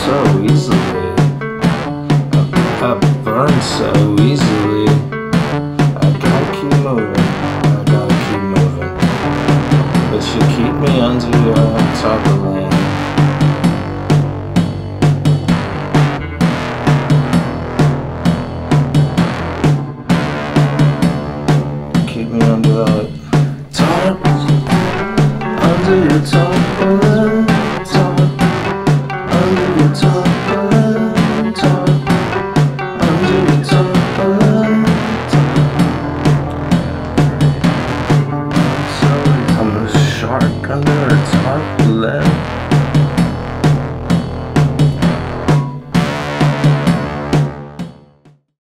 so easily. I burn so easily. I gotta keep moving. I gotta keep moving. But you keep me under your top of land. Keep me under the